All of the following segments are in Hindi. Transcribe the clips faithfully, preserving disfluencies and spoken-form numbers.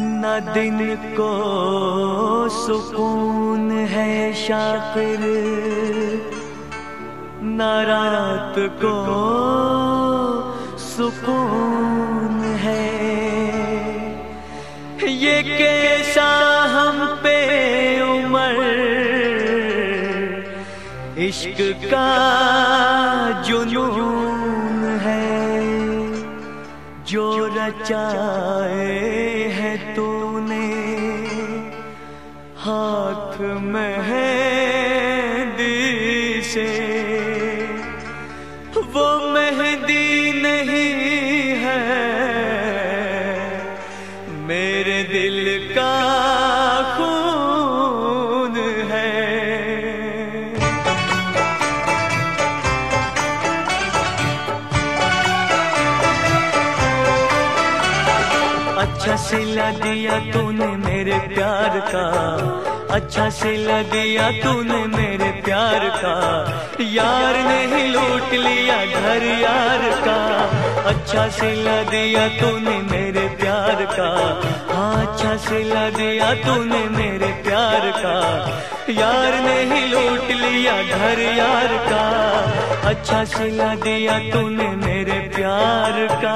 न दिन को सुकून है शाकिर, न रात को सुकून है। ये कैसा हम पे उमर इश्क का जुनून है, जो रचाए है तूने हाथ मेहंदी से। वो मेहंदी नहीं है मेरे दिल का खून है। अच्छा सिला दिया तूने मेरे प्यार का, अच्छा सिला दिया तूने मेरे प्यार का। यार ने ही लूट लिया घर यार का। अच्छा सिला दिया तूने मेरे प्यार का, हाँ अच्छा सिला दिया तूने मेरे प्यार का। यार ने ही लूट लिया घर यार का। अच्छा सिला दिया तूने मेरे प्यार का।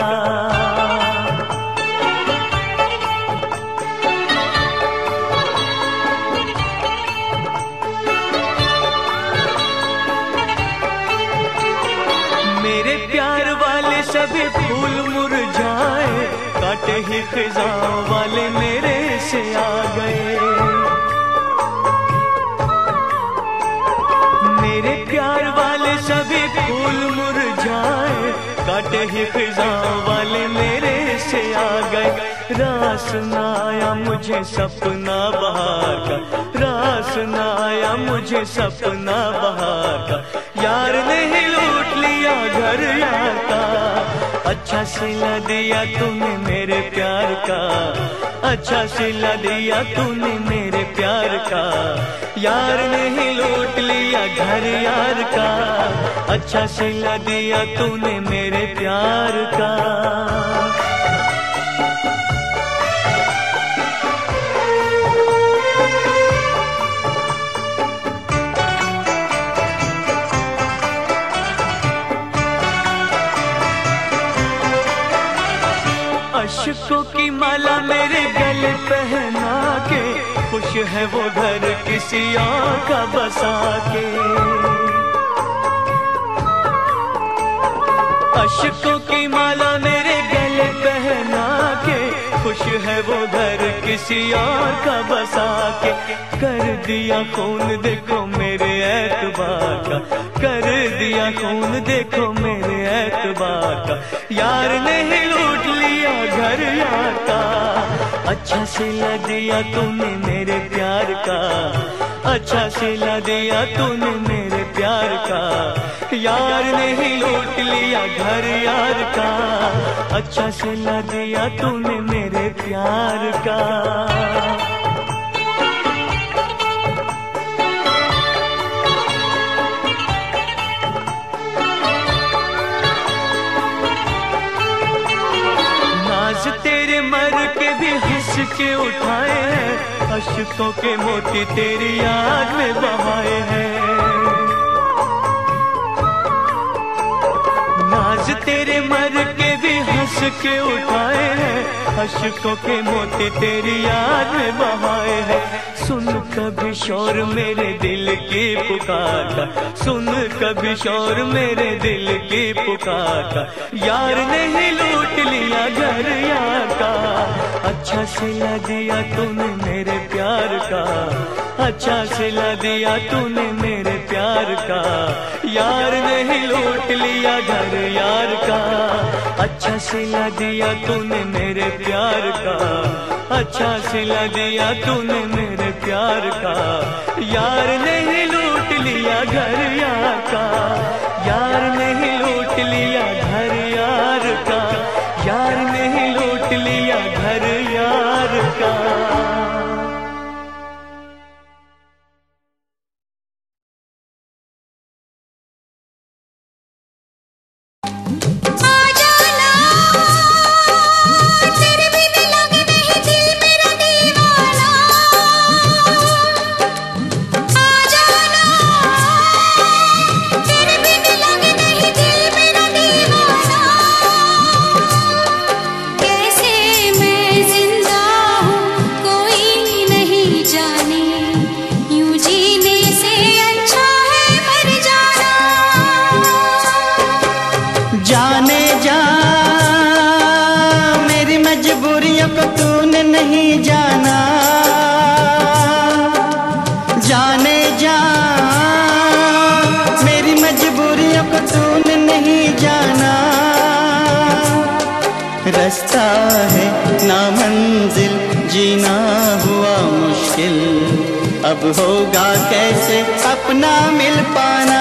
मेरे प्यार वाले सभी फूल मुरझाए, काटे ही खिज़ां वाले मेरे से आ गए। मेरे प्यार वाले सभी फूल मुरझाए, काटे ही खिज़ां वाले मेरे से आ गए। रास न आया मुझे सपना बहार का, रास न आया मुझे सपना बहार का। यार ने ही लूट लिया घर यार का। अच्छा सिला दिया तूने मेरे प्यार का, अच्छा सिला दिया तूने मेरे प्यार का। यार ने ही लूट लिया घर यार का। अच्छा सिला दिया तूने मेरे प्यार का। अशकों की माला मेरे गले पहना के, खुश है वो घर किसी और का बसा के। अशकों की माला मेरे गले पहना के, खुश है वो घर किसी और का बसा के। कर दिया खून देखो मेरे एतबार का, कर दिया खून देखो मेरे एतबार का। यार ने ही लूट लिया घर यार का। अच्छा सिला दिया तूने मेरे प्यार का, अच्छा सिला दिया तूने मेरे प्यार का। यार ने ही लूट लिया घर यार का। अच्छा सिला दिया तूने मेरे प्यार का। तेरे मर के भी हंस के उठाए हैं, अशकों के मोती तेरी याद में बहाए हैं। नाज तेरे मर के भी हंस के उठाए हैं, अशकों के मोती तेरी याद में बहाए हैं। सुन कभी शोर मेरे दिल की पुकार का, सुन कभी शोर मेरे दिल की पुकार का। यार ने ही लूट लिया घर यार का। अच्छा सिला दिया तूने मेरे प्यार का, अच्छा सिला दिया तूने मेरे प्यार का। यार ने ही लूट लिया घर यार का। अच्छा सिला दिया तूने मेरे प्यार का, अच्छा सिला दिया तूने मेरे प्यार का। यार ने ही लूट लिया घर यार का। यार ने ही लूट लिया घर यार का। यार ने ही लूट लिया घर यार का। आ जाना तेरे बिन लगे नहीं दिल मेरा। रास्ता है ना मंजिल, जीना हुआ मुश्किल, अब होगा कैसे अपना मिल पाना।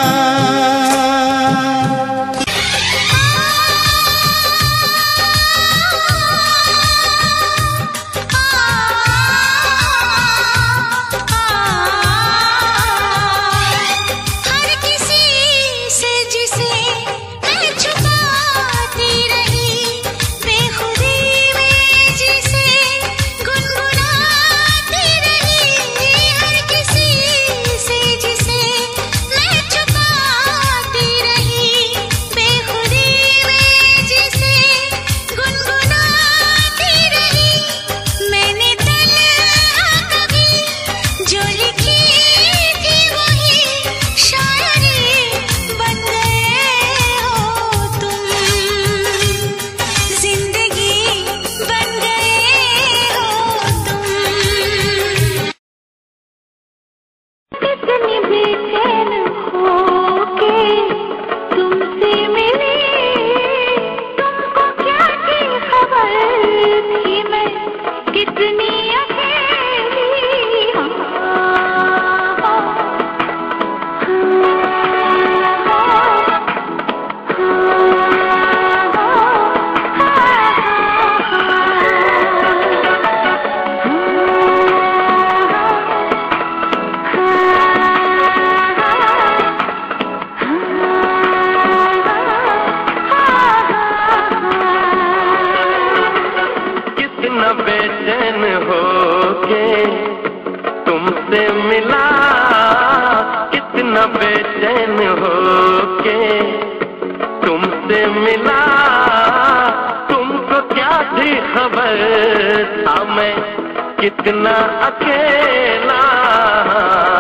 बेचैन होके तुमसे मिला, कितना बेचैन होके तुमसे मिला, तुमको क्या थी खबर था मैं कितना अकेला।